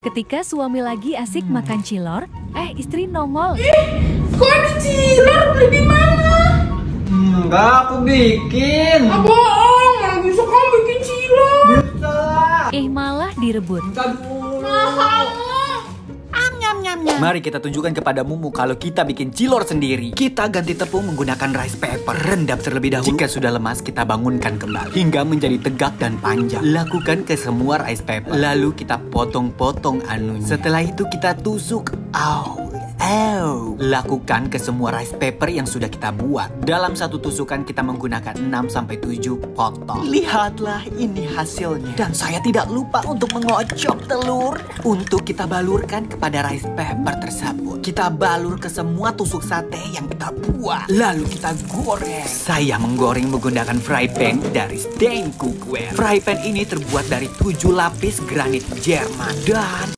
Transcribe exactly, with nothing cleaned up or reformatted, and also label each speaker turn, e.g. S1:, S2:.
S1: Ketika suami lagi asik makan cilor, eh istri nongol.
S2: Ih, kok ada cilor? Beli di mana?
S3: Enggak, aku bikin.
S2: Ah, bohong, mana bisa kamu bikin cilor?
S3: Bisa.
S1: Eh malah direbut.
S3: Minta dulu.
S2: Mahal.
S4: Mari kita tunjukkan kepada Mumu kalau kita bikin cilor sendiri. Kita ganti tepung menggunakan rice paper. Rendam terlebih dahulu. Jika sudah lemas, kita bangunkan kembali hingga menjadi tegak dan panjang. Lakukan ke semua rice paper. Lalu kita potong-potong anunya. Setelah itu kita tusuk. Au. Ew. Lakukan ke semua rice paper yang sudah kita buat. Dalam satu tusukan kita menggunakan enam sampai tujuh potong. Lihatlah ini hasilnya. Dan saya tidak lupa untuk mengocok telur untuk kita balurkan kepada rice paper tersebut. Kita balur ke semua tusuk sate yang kita buat. Lalu kita goreng. Saya menggoreng menggunakan fry pan dari Stein Cookware. Fry pan ini terbuat dari tujuh lapis granit Jerman. Dan